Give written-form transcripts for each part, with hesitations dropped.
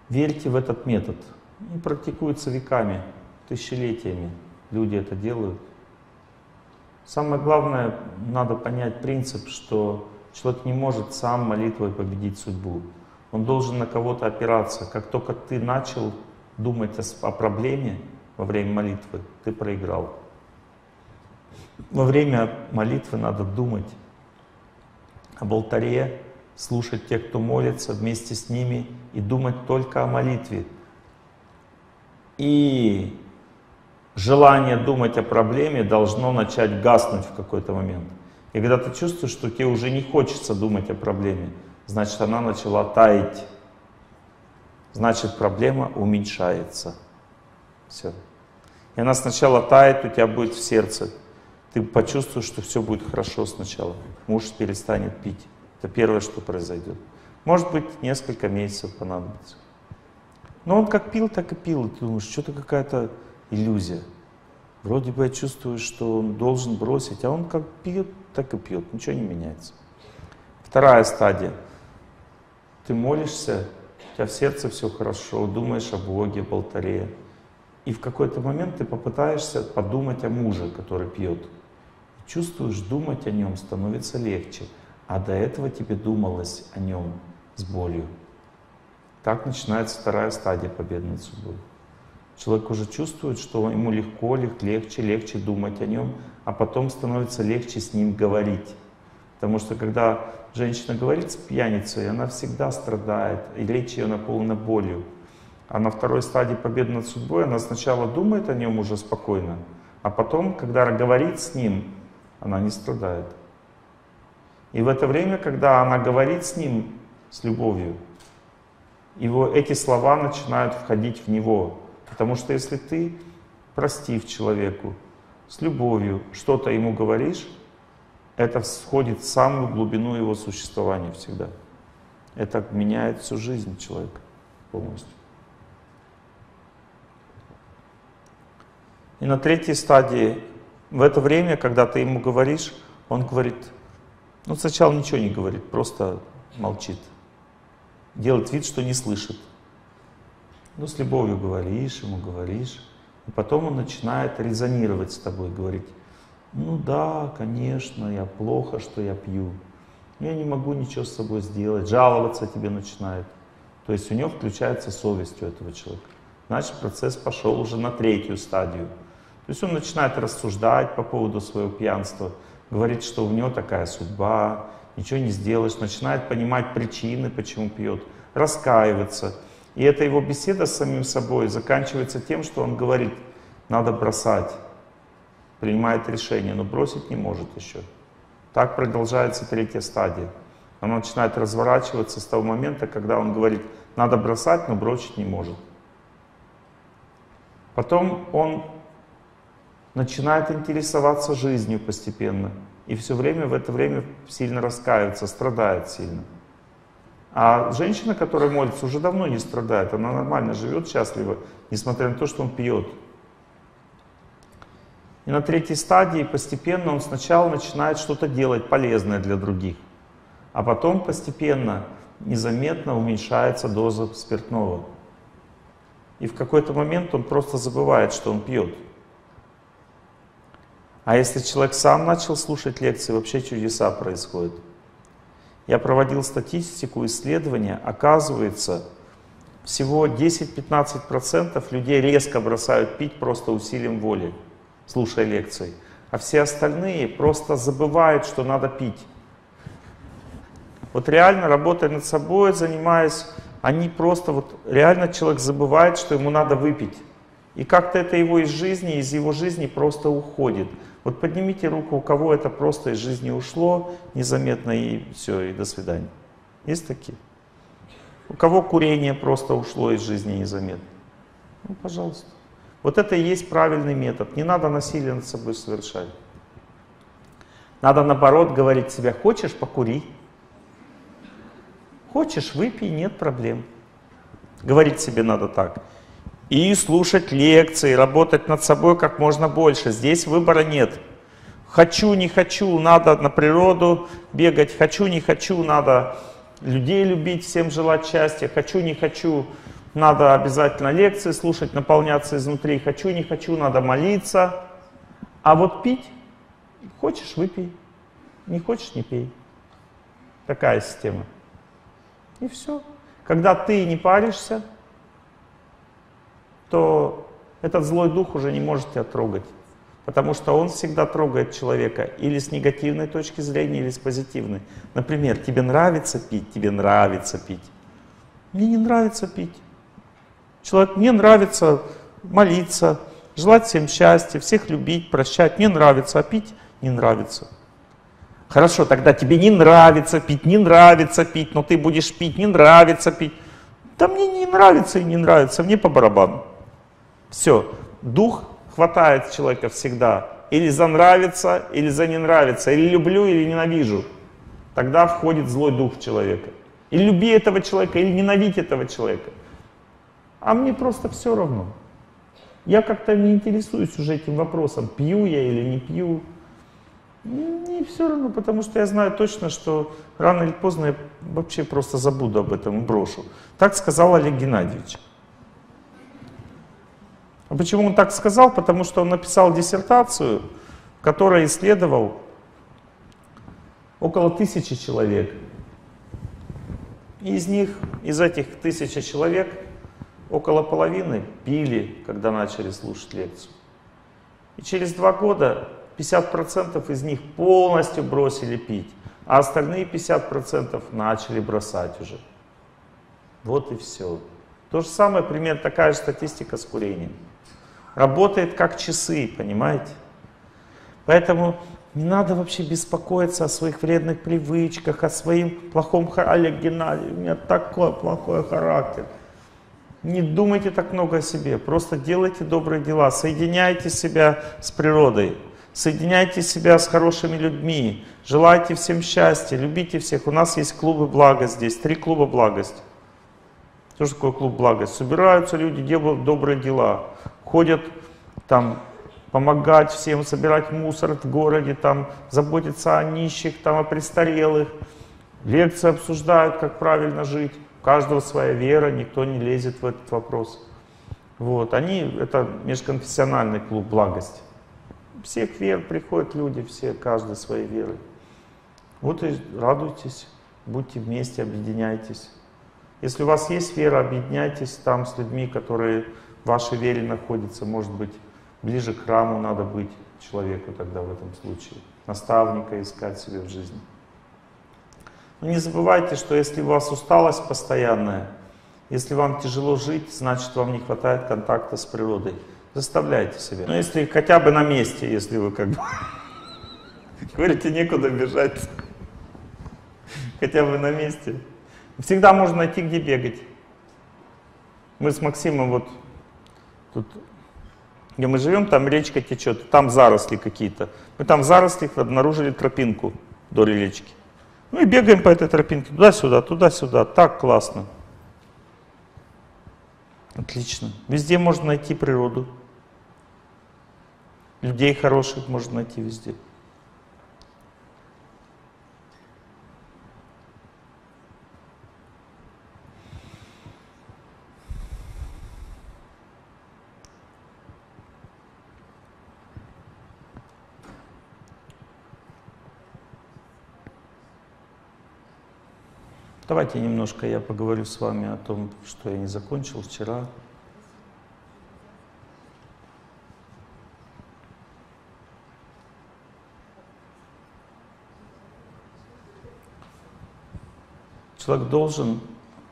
Верьте в этот метод. Он практикуется веками, тысячелетиями. Люди это делают. Самое главное, надо понять принцип, что человек не может сам молитвой победить судьбу. Он должен на кого-то опираться. Как только ты начал думать о проблеме во время молитвы, ты проиграл. Во время молитвы надо думать об алтаре, слушать тех, кто молится, вместе с ними и думать только о молитве. И желание думать о проблеме должно начать гаснуть в какой-то момент. И когда ты чувствуешь, что тебе уже не хочется думать о проблеме, значит, она начала таять. Значит, проблема уменьшается. Все. И она сначала тает, у тебя будет в сердце. Ты почувствуешь, что все будет хорошо сначала. Муж перестанет пить. Это первое, что произойдет. Может быть, несколько месяцев понадобится. Но он как пил, так и пил. И ты думаешь, что-то какая-то иллюзия. Вроде бы я чувствую, что он должен бросить, а он как пьет, так и пьет. Ничего не меняется. Вторая стадия. Ты молишься, у тебя в сердце все хорошо, думаешь о Боге, об алтаре. И в какой-то момент ты попытаешься подумать о муже, который пьет. Чувствуешь, думать о нем становится легче. А до этого тебе думалось о нем с болью. Так начинается вторая стадия победы над судьбой. Человек уже чувствует, что ему легче думать о нем, а потом становится легче с ним говорить. Потому что когда женщина говорит с пьяницей, она всегда страдает, и речь ее наполнена болью. А на второй стадии победы над судьбой она сначала думает о нем уже спокойно, а потом, когда говорит с ним, она не страдает. И в это время, когда она говорит с ним, с любовью, эти слова начинают входить в него. Потому что если ты, простив человеку, с любовью что-то ему говоришь, это входит в самую глубину его существования всегда. Это меняет всю жизнь человека полностью. И на третьей стадии, в это время, когда ты ему говоришь, он говорит, ну сначала ничего не говорит, просто молчит. Делает вид, что не слышит. Ну с любовью говоришь, ему говоришь. И потом он начинает резонировать с тобой, говорить, ну да, конечно, я плохо, что я пью. Я не могу ничего с собой сделать, жаловаться тебе начинает. То есть у него включается совесть у этого человека. Значит, процесс пошел уже на третью стадию. То есть он начинает рассуждать по поводу своего пьянства, говорит, что у него такая судьба, ничего не сделаешь, начинает понимать причины, почему пьет, раскаиваться. И эта его беседа с самим собой заканчивается тем, что он говорит, надо бросать, принимает решение, но бросить не может еще. Так продолжается третья стадия. Она начинает разворачиваться с того момента, когда он говорит, надо бросать, но бросить не может. Потом он начинает интересоваться жизнью постепенно. И все время в это время сильно раскаивается, страдает сильно. А женщина, которая молится, уже давно не страдает. Она нормально живет, счастливо, несмотря на то, что он пьет. И на третьей стадии постепенно он сначала начинает что-то делать полезное для других. А потом постепенно, незаметно уменьшается доза спиртного. И в какой-то момент он просто забывает, что он пьет. А если человек сам начал слушать лекции, вообще чудеса происходят. Я проводил статистику, исследования. Оказывается, всего 10-15% людей резко бросают пить просто усилием воли, слушая лекции. А все остальные просто забывают, что надо пить. Вот реально, работая над собой, занимаясь, они просто, реально человек забывает, что ему надо выпить. И как-то это из его жизни просто уходит. Вот поднимите руку, у кого это просто из жизни ушло, незаметно, и все, и до свидания. Есть такие? У кого курение просто ушло из жизни незаметно? Ну, пожалуйста. Вот это и есть правильный метод. Не надо насилие над собой совершать. Надо наоборот говорить себе, хочешь — покури. Хочешь — выпей, нет проблем. Говорить себе надо так. И слушать лекции, работать над собой как можно больше. Здесь выбора нет. Хочу, не хочу, надо на природу бегать. Хочу, не хочу, надо людей любить, всем желать счастья. Хочу, не хочу, надо обязательно лекции слушать, наполняться изнутри. Хочу, не хочу, надо молиться. А вот пить, хочешь — выпей, не хочешь — не пей. Такая система. И все. Когда ты не паришься, то этот злой дух уже не может тебя трогать. Потому что он всегда трогает человека или с негативной точки зрения, или с позитивной. Например, тебе нравится пить, тебе нравится пить. Мне не нравится пить. Человек, мне нравится молиться, желать всем счастья, всех любить, прощать. Мне нравится, а пить не нравится. Хорошо, тогда тебе не нравится пить, но ты будешь пить, не нравится пить. Да мне не нравится и не нравится, мне по барабану. Все, дух хватает человека всегда. Или за нравится, или за не нравится, или люблю, или ненавижу. Тогда входит злой дух человека. Или люби этого человека, или ненавидь этого человека. А мне просто все равно. Я как-то не интересуюсь уже этим вопросом, пью я или не пью. Мне все равно, потому что я знаю точно, что рано или поздно я вообще просто забуду об этом и брошу. Так сказал Олег Геннадьевич. А почему он так сказал? Потому что он написал диссертацию, в которой исследовал около 1000 человек. И из этих 1000 человек, около половины пили, когда начали слушать лекцию. И через 2 года 50% из них полностью бросили пить, а остальные 50% начали бросать уже. Вот и все. То же самое, примерно такая же статистика с курением. Работает как часы, понимаете? Поэтому не надо вообще беспокоиться о своих вредных привычках, о своем плохом характере. Олег Геннадьевич, у меня такой плохой характер. Не думайте так много о себе, просто делайте добрые дела, соединяйте себя с природой, соединяйте себя с хорошими людьми, желайте всем счастья, любите всех. У нас есть клубы блага здесь, 3 клуба благости. Что же такое клуб благости? Собираются люди, делают добрые дела, ходят там помогать всем, собирать мусор в городе, там, заботиться о нищих, там, о престарелых. Лекции обсуждают, как правильно жить. У каждого своя вера, никто не лезет в этот вопрос. Вот. Это межконфессиональный клуб благости. Всех вер приходят люди, все, каждый своей верой. Вот и радуйтесь, будьте вместе, объединяйтесь. Если у вас есть вера, объединяйтесь там с людьми, которые в вашей вере находятся. Может быть, ближе к храму надо быть человеку тогда в этом случае. Наставника искать себе в жизни. Но не забывайте, что если у вас усталость постоянная, если вам тяжело жить, значит, вам не хватает контакта с природой. Заставляйте себя. Но если хотя бы на месте, если вы как бы говорите, некуда бежать, хотя бы на месте. Всегда можно найти, где бегать. Мы с Максимом вот тут, где мы живем, там речка течет, там заросли какие-то. Мы там в зарослях обнаружили тропинку вдоль речки. Ну и бегаем по этой тропинке туда-сюда, так классно. Отлично. Везде можно найти природу. Людей хороших можно найти везде. Давайте немножко я поговорю с вами о том, что я не закончил вчера. Человек должен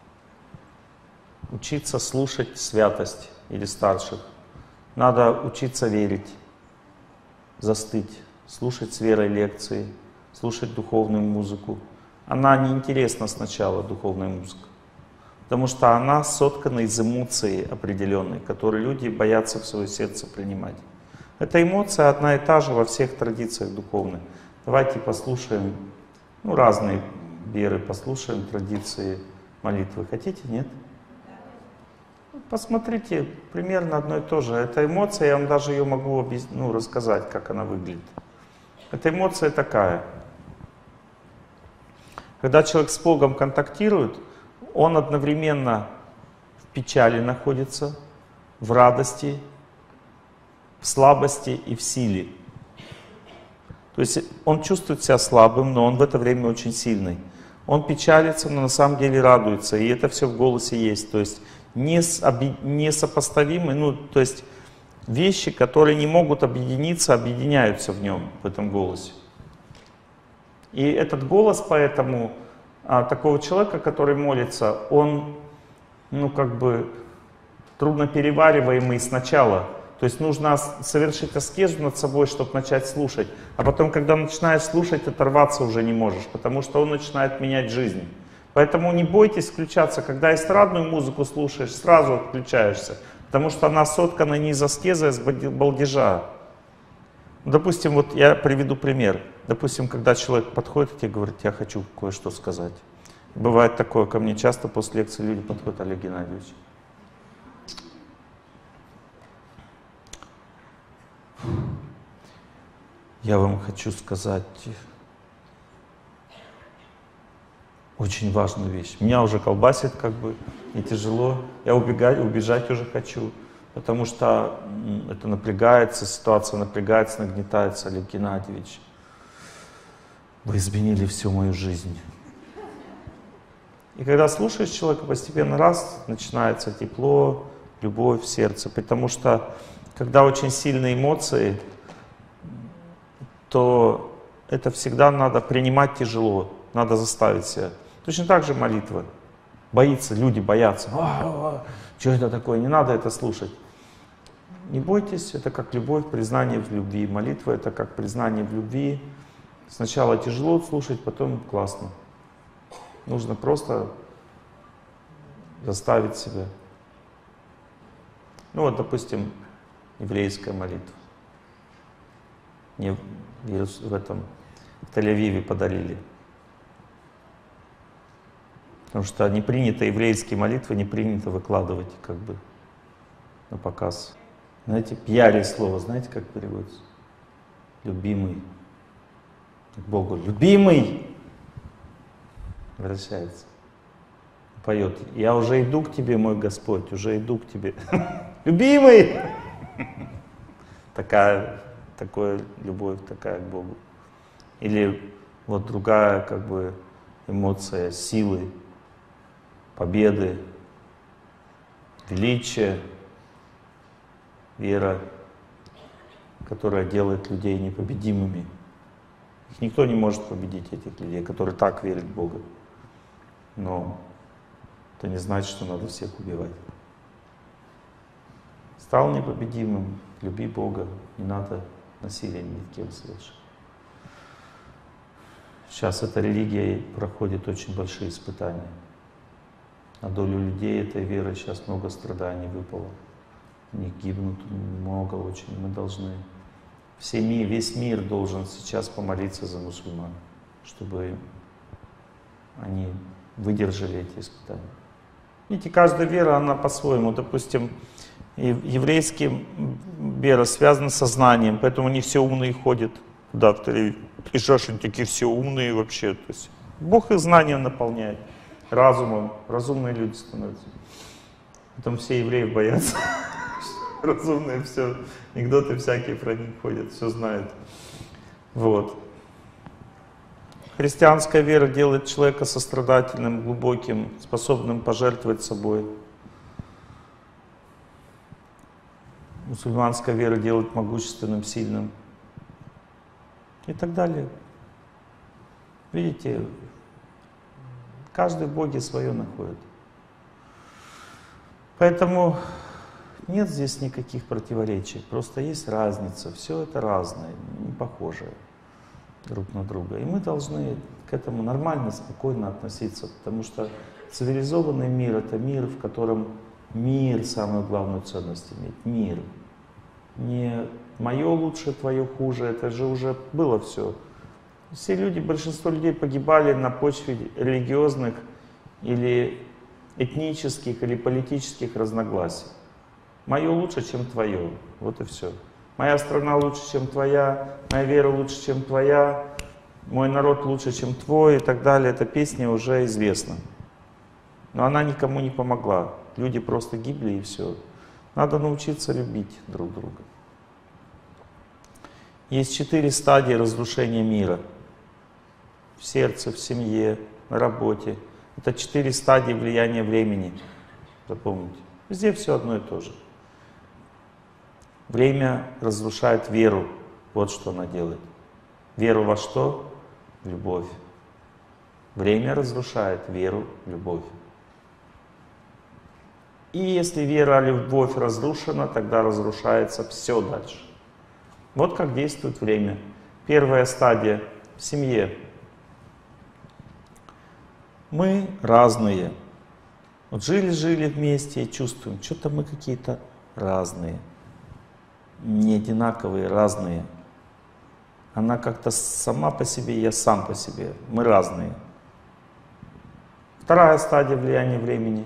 учиться слушать святость или старших. Надо учиться верить, застыть, слушать с верой лекции, слушать духовную музыку. Она неинтересна сначала, духовная музыка, потому что она соткана из эмоций определенной, которые люди боятся в свое сердце принимать. Эта эмоция одна и та же во всех традициях духовных. Давайте послушаем, разные веры, послушаем традиции молитвы. Хотите, нет? Посмотрите, примерно одно и то же. Эта эмоция, я вам даже ее могу рассказать, как она выглядит. Эта эмоция такая. Когда человек с Богом контактирует, он одновременно в печали находится, в радости, в слабости и в силе. То есть он чувствует себя слабым, но он в это время очень сильный. Он печалится, но на самом деле радуется, и это все в голосе есть. То есть несопоставимые, ну, то есть вещи, которые не могут объединиться, объединяются в нем, в этом голосе. И этот голос поэтому такого человека, который молится, он, ну, как бы трудноперевариваемый сначала. То есть нужно совершить аскезу над собой, чтобы начать слушать. А потом, когда начинаешь слушать, оторваться уже не можешь, потому что он начинает менять жизнь. Поэтому не бойтесь включаться. Когда эстрадную музыку слушаешь, сразу отключаешься. Потому что она соткана не из аскезы, а из балдежа. Допустим, вот я приведу пример. Допустим, когда человек подходит и тебе говорит: я хочу кое-что сказать. Бывает такое, ко мне часто после лекции люди подходят: Олег Геннадьевич, я вам хочу сказать очень важную вещь. Меня уже колбасит как бы, и тяжело. Я убежать уже хочу, потому что это напрягается, ситуация напрягается, нагнетается. Олег Геннадьевич, вы изменили всю мою жизнь. И когда слушаешь человека, постепенно раз начинается тепло, любовь в сердце, потому что когда очень сильные эмоции, то это всегда надо принимать тяжело, надо заставить себя. Точно так же молитва. Боится, люди боятся. Что это такое? Не надо это слушать. Не бойтесь, это как любовь, признание в любви. Молитва — это как признание в любви. Сначала тяжело слушать, потом классно. Нужно просто заставить себя. Ну вот, допустим, еврейская молитва. Мне в Тель-Авиве подарили. Потому что не принято еврейские молитвы, не принято выкладывать как бы на показ. Знаете, пьяли слово, знаете, как переводится? Любимый. К Богу. Любимый! Возвращается. Поет: я уже иду к тебе, мой Господь, уже иду к тебе. Любимый! Такая любовь, такая к Богу. Или вот другая как бы эмоция силы, победы, величия, вера, которая делает людей непобедимыми. Их никто не может победить, этих людей, которые так верят в Бога. Но это не значит, что надо всех убивать. Стал непобедимым, люби Бога, не надо насилия ни над кем совершать. Сейчас эта религия проходит очень большие испытания. На долю людей этой веры сейчас много страданий выпало. Они гибнут много очень. Мы должны, весь мир должен сейчас помолиться за мусульман, чтобы они выдержали эти испытания. Видите, каждая вера, она по-своему. Допустим, еврейская вера связана с сознанием, поэтому они все умные ходят. Да, в Тель-Авив. Приезжаешь, они такие все умные вообще. То есть Бог их знанием наполняет, разумом. Разумные люди становятся. Потом все евреи боятся. Разумные все. Анекдоты всякие про них ходят, все знают. Вот. Христианская вера делает человека сострадательным, глубоким, способным пожертвовать собой. Мусульманская вера делает могущественным, сильным. И так далее. Видите, каждый в Боге свое находит. Поэтому нет здесь никаких противоречий, просто есть разница. Все это разное, не похожее друг на друга. И мы должны к этому нормально, спокойно относиться, потому что цивилизованный мир — это мир, в котором мир самую главную ценность имеет. Мир. Не мое лучше, твое хуже, это же уже было все. Все люди, большинство людей погибали на почве религиозных или этнических или политических разногласий. Мое лучше, чем твое. Вот и все. Моя страна лучше, чем твоя, моя вера лучше, чем твоя, мой народ лучше, чем твой и так далее. Эта песня уже известна. Но она никому не помогла. Люди просто гибли и все. Надо научиться любить друг друга. Есть 4 стадии разрушения мира. В сердце, в семье, на работе. Это 4 стадии влияния времени. Запомните. Везде все одно и то же. Время разрушает веру. Вот что она делает. Веру во что? В любовь. Время разрушает веру в любовь. И если вера в любовь разрушена, тогда разрушается все дальше. Вот как действует время. Первая стадия в семье. Мы разные. Вот жили-жили вместе и чувствуем, что-то мы какие-то разные. Не одинаковые, разные. Она как-то сама по себе, я сам по себе. Мы разные. Вторая стадия влияния времени.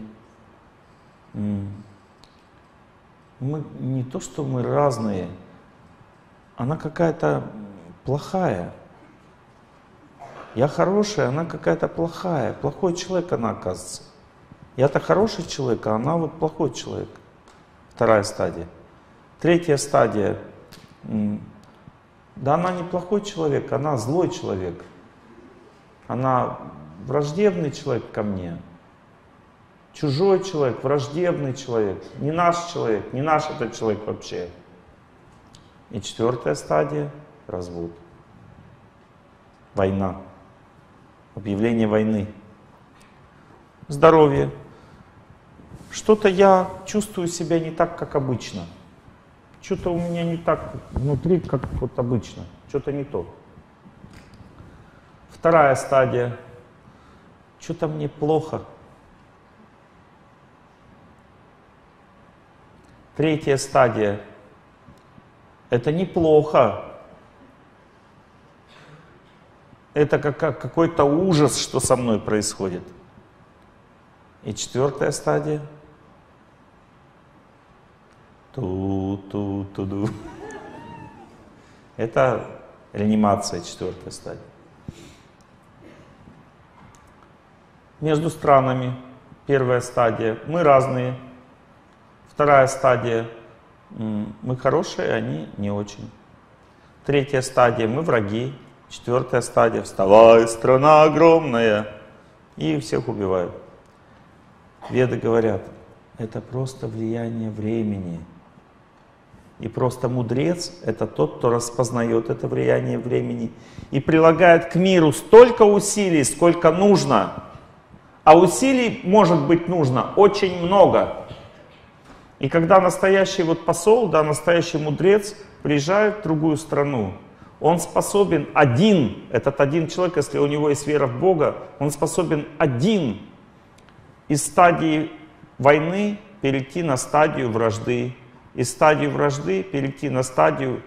Мы не то, что мы разные, она какая-то плохая. Я хорошая, она какая-то плохая. Плохой человек она, оказывается. Я-то хороший человек, а она вот плохой человек. Вторая стадия. Третья стадия. Да она не плохой человек, она злой человек. Она враждебный человек ко мне. Чужой человек, враждебный человек. Не наш человек, не наш этот человек вообще. И четвертая стадия — развод. Война. Объявление войны. Здоровье. Что-то я чувствую себя не так, как обычно. Что-то у меня не так внутри, как вот обычно. Что-то не то. Вторая стадия. Что-то мне плохо. Третья стадия. Это неплохо. Это какой-то ужас, что со мной происходит. И четвертая стадия. Ту-ту-ту-ду. Это реанимация, четвертая стадия. Между странами. Первая стадия. Мы разные. Вторая стадия. Мы хорошие, они не очень. Третья стадия. Мы враги. Четвертая стадия. Вставай, страна огромная. И всех убивают. Веды говорят, это просто влияние времени. И просто мудрец — это тот, кто распознает это влияние времени и прилагает к миру столько усилий, сколько нужно. А усилий может быть нужно очень много. И когда настоящий вот посол, да, настоящий мудрец приезжает в другую страну, он способен этот один человек, если у него есть вера в Бога, он способен из стадии войны перейти на стадию вражды, из стадии вражды перейти на стадию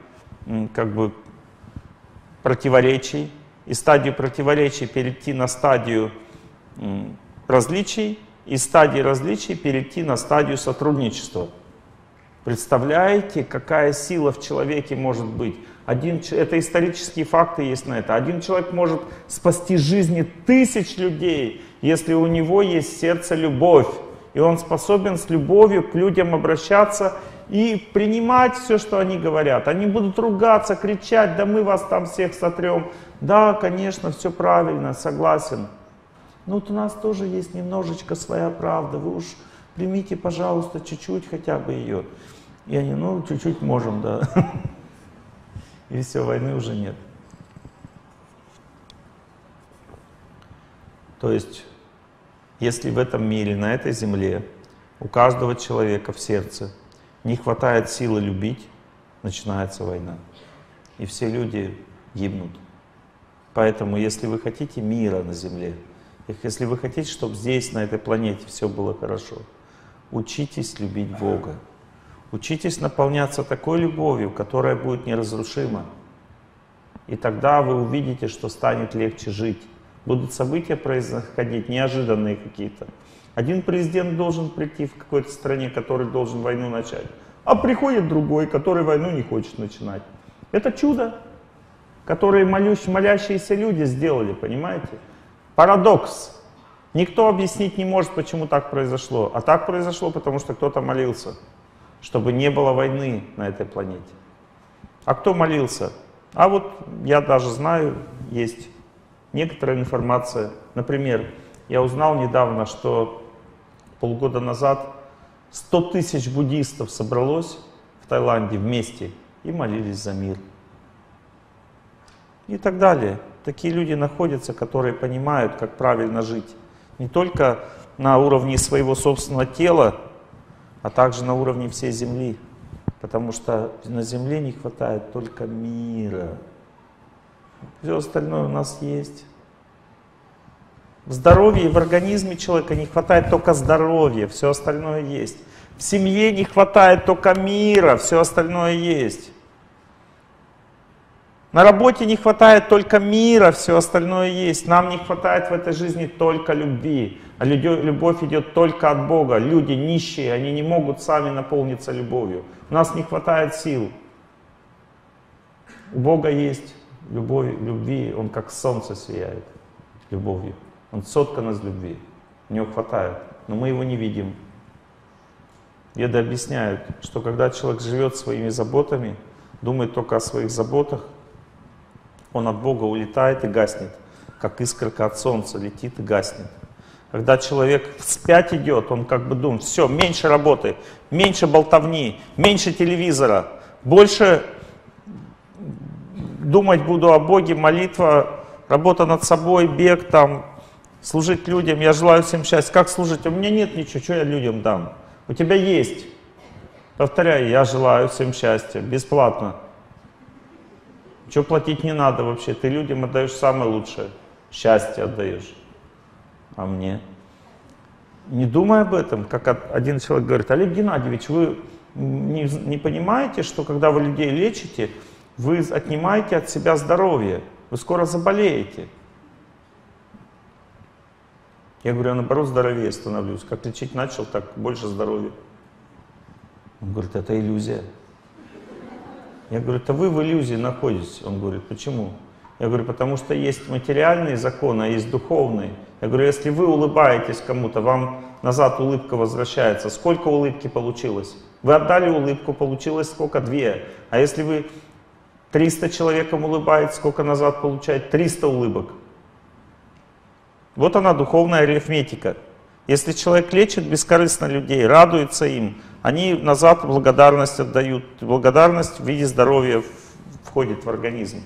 противоречий, из стадии противоречий перейти на стадию различий, из стадии различий перейти на стадию сотрудничества. Представляете, какая сила в человеке может быть? Это исторические факты есть на это. Один человек может спасти жизни тысяч людей, если у него есть в сердце любовь. И он способен с любовью к людям обращаться и принимать все, что они говорят. Они будут ругаться, кричать, да мы вас там всех сотрем. Да, конечно, все правильно, согласен. Но вот у нас тоже есть немножечко своя правда. Вы уж примите, пожалуйста, чуть-чуть хотя бы ее. И они, ну, чуть-чуть можем, да. И все, войны уже нет. То есть, если в этом мире, на этой земле, у каждого человека в сердце не хватает силы любить, начинается война. И все люди гибнут. Поэтому, если вы хотите мира на земле, если вы хотите, чтобы здесь, на этой планете, все было хорошо, учитесь любить Бога. Учитесь наполняться такой любовью, которая будет неразрушима. И тогда вы увидите, что станет легче жить. Будут события происходить, неожиданные какие-то. Один президент должен прийти в какой-то стране, который должен войну начать. А приходит другой, который войну не хочет начинать. Это чудо, которое молящиеся люди сделали, понимаете? Парадокс. Никто объяснить не может, почему так произошло. А так произошло, потому что кто-то молился, чтобы не было войны на этой планете. А кто молился? А вот я даже знаю, есть некоторая информация. Например, я узнал недавно, что полгода назад 100 тысяч буддистов собралось в Таиланде вместе и молились за мир. И так далее. Такие люди находятся, которые понимают, как правильно жить. Не только на уровне своего собственного тела, а также на уровне всей Земли. Потому что на Земле не хватает только мира. Все остальное у нас есть. В здоровье, в организме человека не хватает только здоровья, все остальное есть. В семье не хватает только мира, все остальное есть. На работе не хватает только мира, все остальное есть. Нам не хватает в этой жизни только любви. А любовь идет только от Бога. Люди нищие, они не могут сами наполниться любовью. У нас не хватает сил. У Бога есть любовь, любви, Он как солнце сияет любовью. Он соткан из любви. У Него хватает, но мы Его не видим. Веды объясняют, что когда человек живет своими заботами, думает только о своих заботах, он от Бога улетает и гаснет, как искорка от солнца летит и гаснет. Когда человек вспять идет, он как бы думает: все, меньше работы, меньше болтовни, меньше телевизора, больше думать буду о Боге, молитва, работа над собой, бег там, служить людям. Я желаю всем счастья. Как служить? У меня нет ничего, что я людям дам? У тебя есть. Повторяй: я желаю всем счастья, бесплатно. Что платить не надо вообще, ты людям отдаешь самое лучшее, счастье отдаешь, а мне? Не думай об этом, как один человек говорит: Олег Геннадьевич, вы не понимаете, что когда вы людей лечите, вы отнимаете от себя здоровье, вы скоро заболеете. Я говорю: я наоборот здоровее становлюсь, как лечить начал, так больше здоровья. Он говорит: это иллюзия. Я говорю: это вы в иллюзии находитесь. Он говорит: почему? Я говорю: потому что есть материальные законы, а есть духовные. Я говорю: если вы улыбаетесь кому-то, вам назад улыбка возвращается. Сколько улыбки получилось? Вы отдали улыбку, получилось сколько? 2. А если вы 300 человекам улыбаетесь, сколько назад получает? 300 улыбок. Вот она, духовная арифметика. Если человек лечит бескорыстно людей, радуется им, они назад благодарность отдают. Благодарность в виде здоровья входит в организм.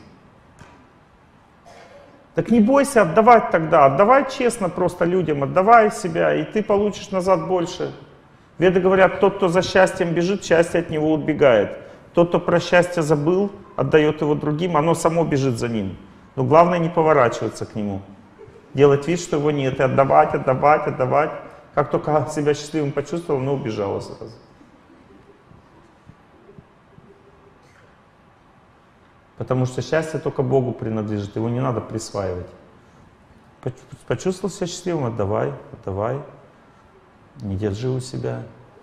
Так не бойся отдавать тогда, отдавай честно просто людям, отдавай себя, и ты получишь назад больше. Веды говорят: тот, кто за счастьем бежит, счастье от него убегает. Тот, кто про счастье забыл, отдает его другим, оно само бежит за ним. Но главное не поворачиваться к нему. Делать вид, что его нет, и отдавать, отдавать, отдавать. Как только себя счастливым почувствовал, оно убежало сразу. Потому что счастье только Богу принадлежит, его не надо присваивать. Почувствовал себя счастливым, отдавай, отдавай. Не держи у себя.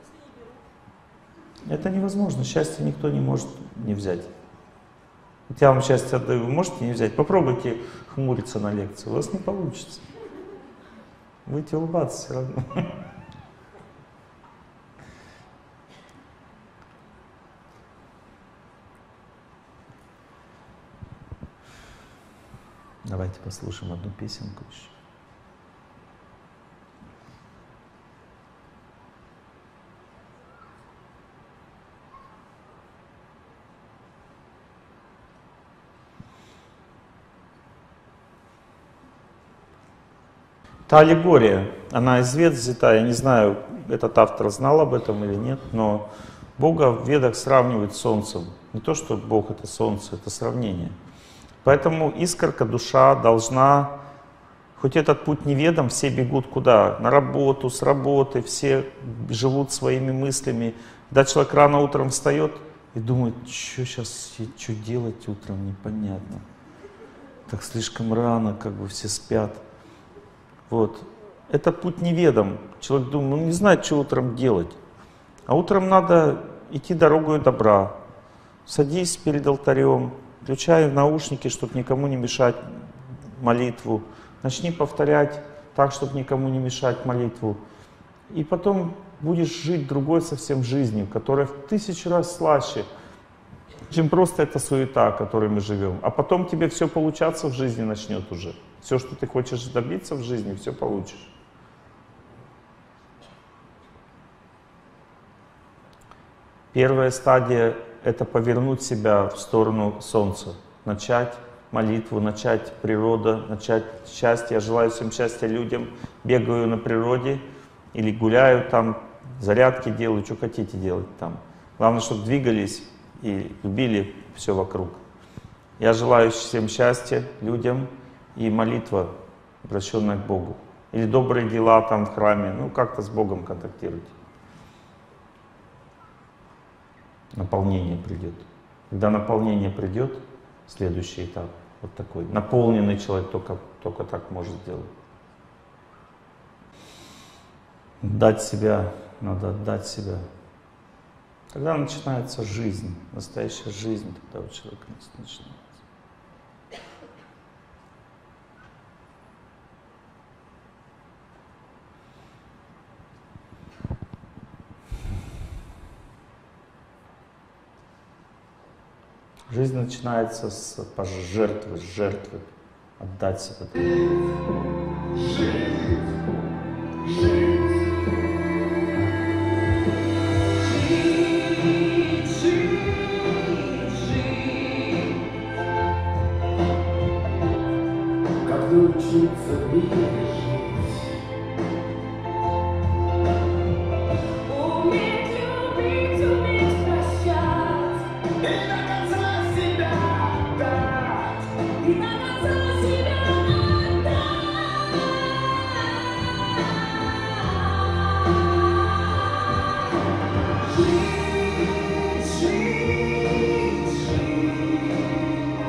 Это невозможно, счастье никто не может не взять. Вот я вам счастье отдаю, вы можете не взять? Попробуйте хмуриться на лекции, у вас не получится. Будете улыбаться все равно. Давайте послушаем одну песенку еще. Та аллегория, она из Вед взята, я не знаю, этот автор знал об этом или нет, но Бога в Ведах сравнивают с солнцем. Не то, что Бог это солнце, это сравнение. Поэтому искорка, душа должна, хоть этот путь неведом, все бегут куда? На работу, с работы, все живут своими мыслями. Когда человек рано утром встает и думает: что сейчас, что делать утром, непонятно. Так слишком рано, как бы все спят. Вот. Это путь неведом. Человек думает: ну не знает, что утром делать. А утром надо идти дорогой добра. Садись перед алтарем, включай наушники, чтобы никому не мешать молитву. Начни повторять так, чтобы никому не мешать молитву. И потом будешь жить другой совсем жизнью, которая в 1000 раз слаще, чем просто эта суета, которой мы живем. А потом тебе все получаться в жизни начнет уже. Все, что ты хочешь добиться в жизни, все получишь. Первая стадия — это повернуть себя в сторону Солнца, начать молитву, начать природа, начать счастье. Я желаю всем счастья людям, бегаю на природе или гуляю там, зарядки делаю, что хотите делать там. Главное, чтобы двигались и любили все вокруг. Я желаю всем счастья людям и молитва, обращенная к Богу. Или добрые дела там в храме, ну как-то с Богом контактируйте. Наполнение придет. Когда наполнение придет, следующий этап вот такой. Наполненный человек только так может сделать. Дать себя, надо отдать себя. Когда начинается жизнь, настоящая жизнь, тогда у человека начинается. Жизнь начинается с жертвы, отдать себя. Как научиться в мире жить? Уметь любить, уметь прощать. И до конца себя отдать. И до конца себя отдать. Жить, жить, жить.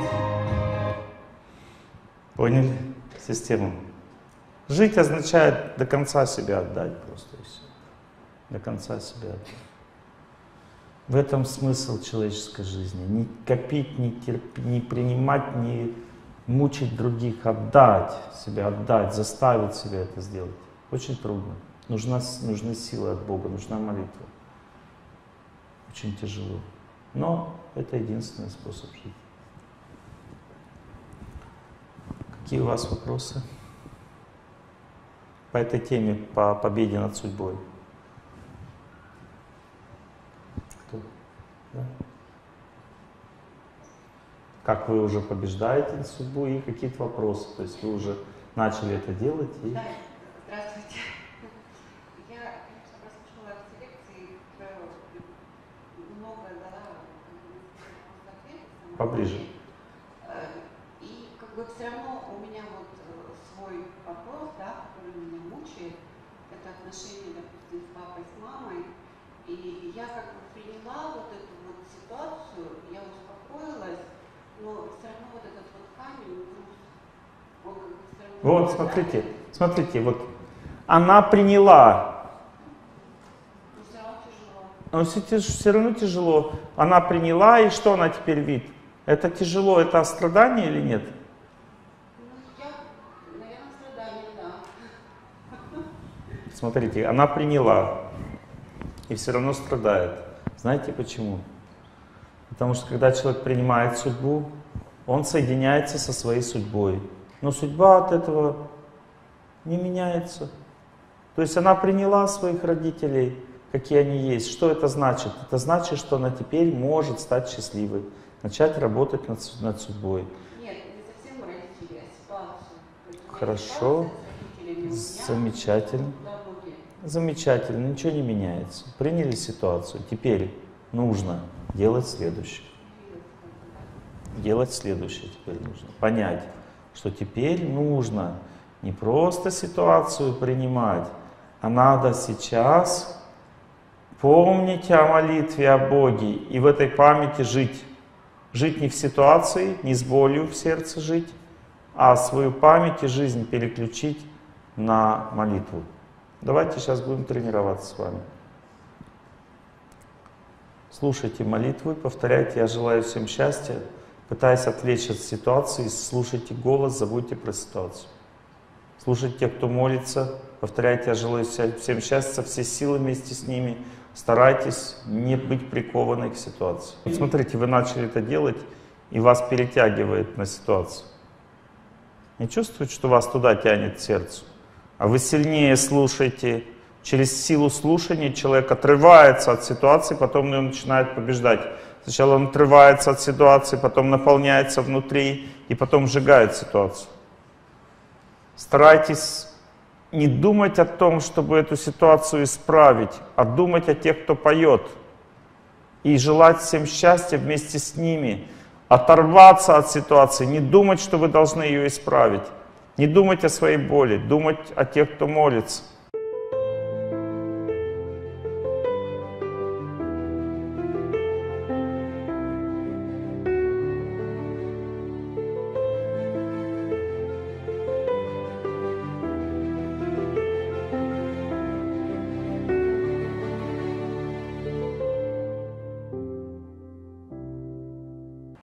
Поняли систему? Жить означает до конца себя отдать просто и все. До конца себя отдать. В этом смысл человеческой жизни. Не копить, не принимать, не мучить других, отдать себя, отдать, заставить себя это сделать. Очень трудно. Нужны силы от Бога, нужна молитва. Очень тяжело. Но это единственный способ жить. Какие у вас вопросы по этой теме, по победе над судьбой? Кто? Да? Как вы уже побеждаете судьбу и какие-то вопросы? То есть вы уже начали это делать? И... Да, здравствуйте. Я, конечно, прослушала эти лекции, много дала ответов. Поближе. И как бы все равно у меня вот свой вопрос, да, который меня мучает, это отношения, допустим, с папой, с мамой. И я как бы приняла вот эту вот ситуацию, я успокоилась, но все равно вот этот вот камень, груз, он как бы все равно... Вот, смотрите, вот она приняла. Но все равно тяжело. Но все равно тяжело. Она приняла, и что она теперь видит? Это тяжело, это страдание или нет? Наверное, страдание, да. Смотрите, она приняла и все равно страдает. Знаете почему? Потому что когда человек принимает судьбу, он соединяется со своей судьбой. Но судьба от этого не меняется. То есть она приняла своих родителей, какие они есть. Что это значит? Это значит, что она теперь может стать счастливой, начать работать над судьбой. Нет, не совсем родители, а ситуацию. Хорошо, замечательно. Замечательно, ничего не меняется. Приняли ситуацию, теперь нужно делать следующее. Делать следующее теперь нужно. Понять, что теперь нужно не просто ситуацию принимать, а надо сейчас помнить о молитве о Боге и в этой памяти жить. Жить не в ситуации, не с болью в сердце жить, а свою память и жизнь переключить на молитву. Давайте сейчас будем тренироваться с вами. Слушайте молитву и повторяйте «Я желаю всем счастья», пытаясь отвлечь от ситуации, слушайте голос, забудьте про ситуацию. Слушайте тех, кто молится. Повторяйте: я желаю всем счастья, все силы вместе с ними. Старайтесь не быть прикованной к ситуации. Вот смотрите, вы начали это делать, и вас перетягивает на ситуацию. Не чувствуете, что вас туда тянет к сердцу? А вы сильнее слушаете. Через силу слушания человек отрывается от ситуации, потом он начинает побеждать. Сначала он отрывается от ситуации, потом наполняется внутри и потом сжигает ситуацию. Старайтесь не думать о том, чтобы эту ситуацию исправить, а думать о тех, кто поет. И желать всем счастья вместе с ними. Оторваться от ситуации, не думать, что вы должны ее исправить. Не думать о своей боли, думать о тех, кто молится.